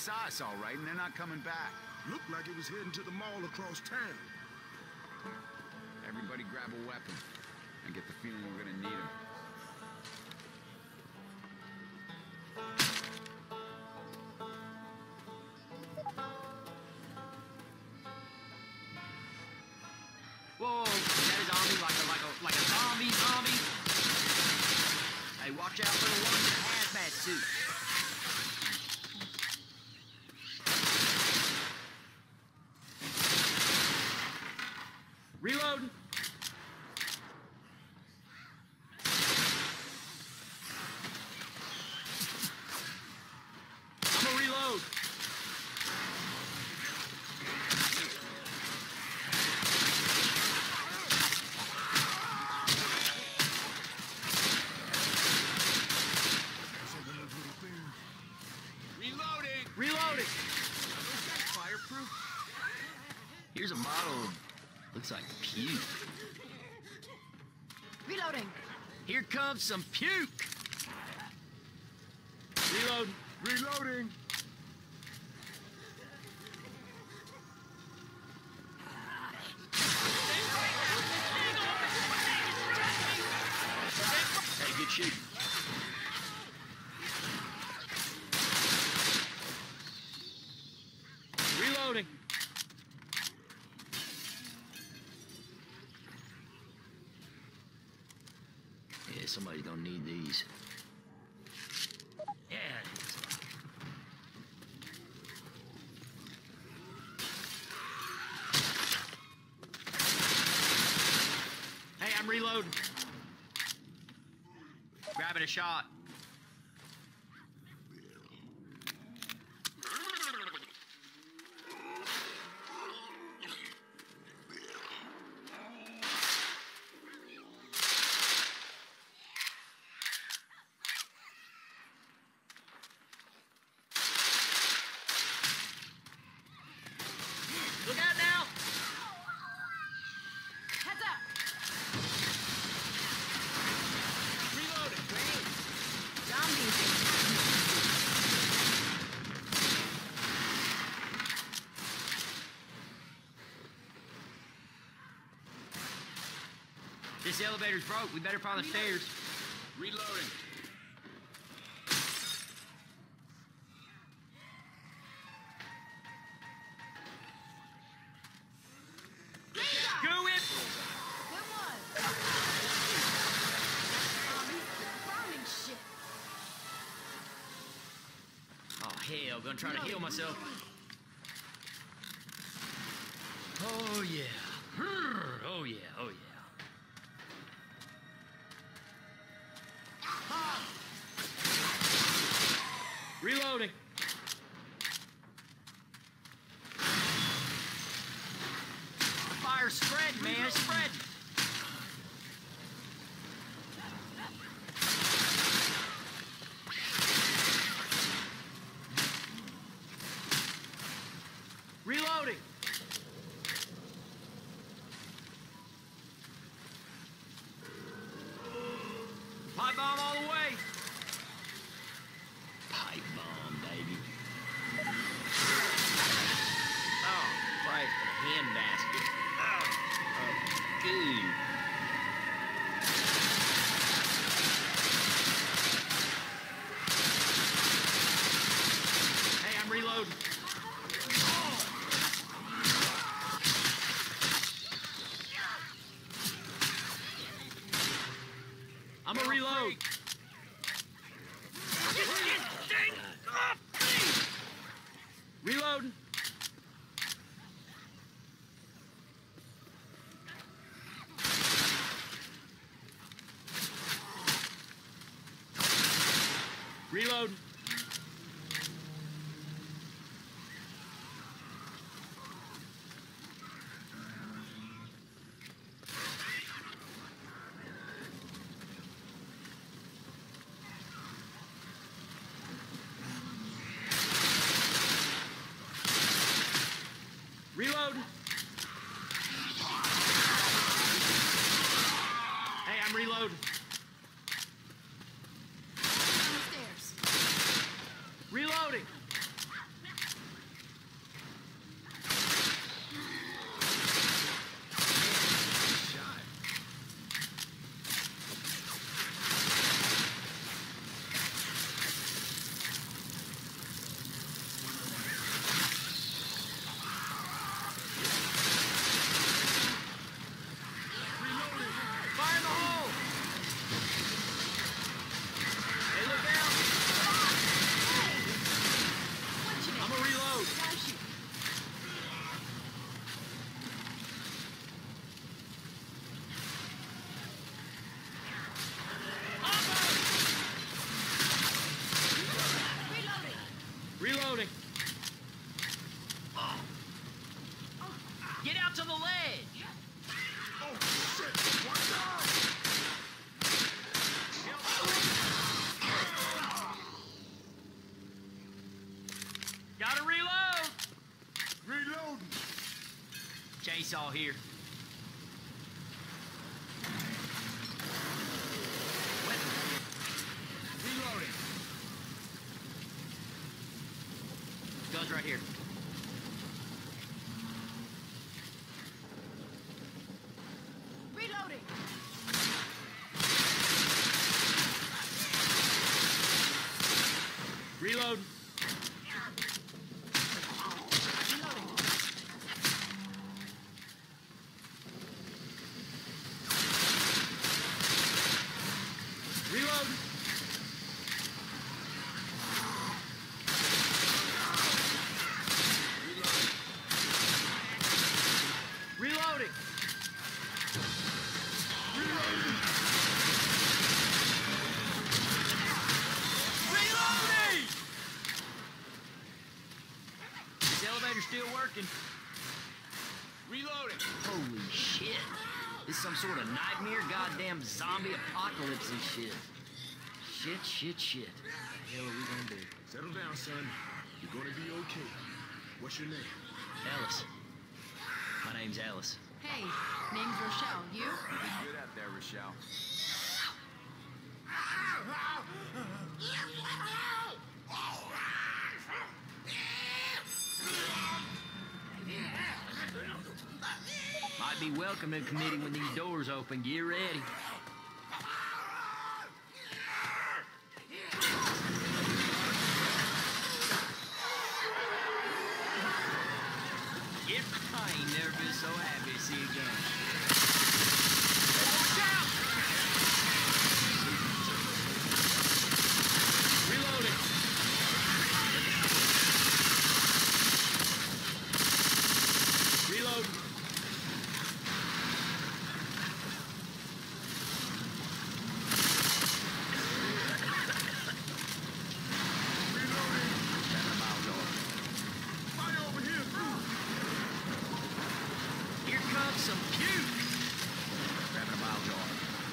saw us all right, and they're not coming back. Looked like it was heading to the mall across town. Everybody grab a weapon. I get the feeling we're gonna need them. Whoa, that is on me like a zombie. Hey, watch out for the one in the hazmat suit. Reloading. I'm gonna reload. Reloading! Is that fireproof? Here's a model. Looks like puke. Reloading. Here comes some puke. Reloading. Reloading! Hey, good shooting. Reloading. Yeah, somebody's gonna need these. Yeah. Hey, I'm reloading. Grabbing a shot. Look out now! Heads up! Reloading. Great. Zombies. This elevator's broke. We better find the stairs. Reloading. Go in! Good one. Zombies. Bombing shit. Oh, hell. Gonna try to heal myself. Oh, yeah. Oh, yeah. Oh, yeah. Reloading. Fire's spreading, man. It's spreading. Reloading. Pipe bomb all the way. Pipe bomb, baby. Oh, right, the handbasket. Oh, dude. Hey, I'm reloading. I'm gonna reload. Reloading. Reloading. Reload. Hey, I'm reloading. Downstairs. Reloading. Get out to the ledge. Oh, shit! Watch out! Gotta reload. Reloading! Chainsaw here. Reloading. Guns right here. Reloading. Reload. Reload. Reloading. Reloading. This elevator's still working. Reloading. Holy shit. This some sort of nightmare, goddamn zombie apocalypse and shit. Shit. What the hell are we gonna do? Settle down, son. You're gonna be okay. What's your name? Alice. My name's Alice. Hey, name's Rochelle. You? You did good out there, Rochelle. Might be welcome to the committee when these doors open. Get ready. I ain't never been so happy to see a gun. Watch out! Reloading. Reload. Fire over here! Here comes some puke. Grabbing a mile jar.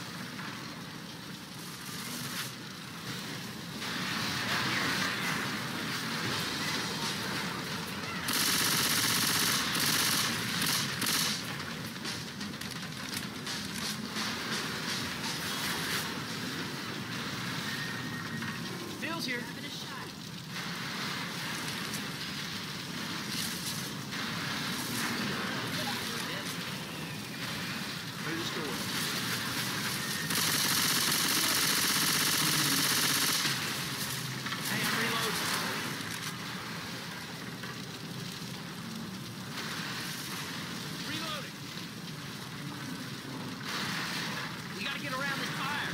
Bill's here. Give it a shot. Hey, let's go. Hey, I'm reloading. Reloading. We gotta get around this fire.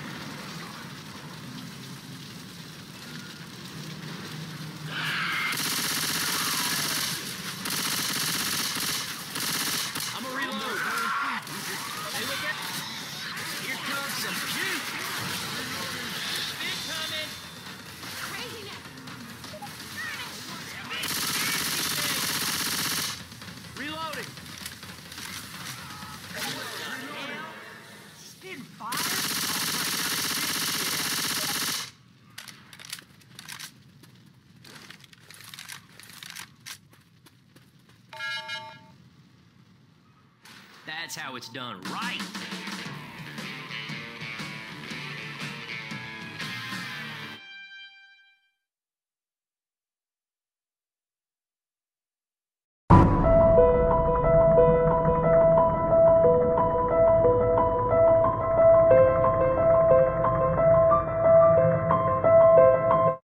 I'm a reload. Hey, look at. Here comes some puke. Incoming. Craziness. Reloading. Spin fire? That's how it's done, right?